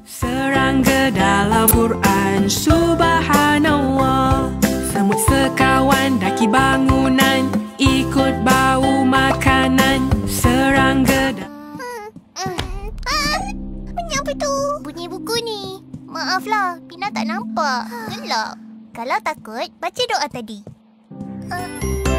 Serangga dalam Quran, Subhanallah. Semut sekawan daki bangunan, ikut bau makanan. Serangga Bunyi apa tu? Bunyi buku ni. Maaflah, Pina tak nampak. Gelap. Kalau takut, baca doa tadi.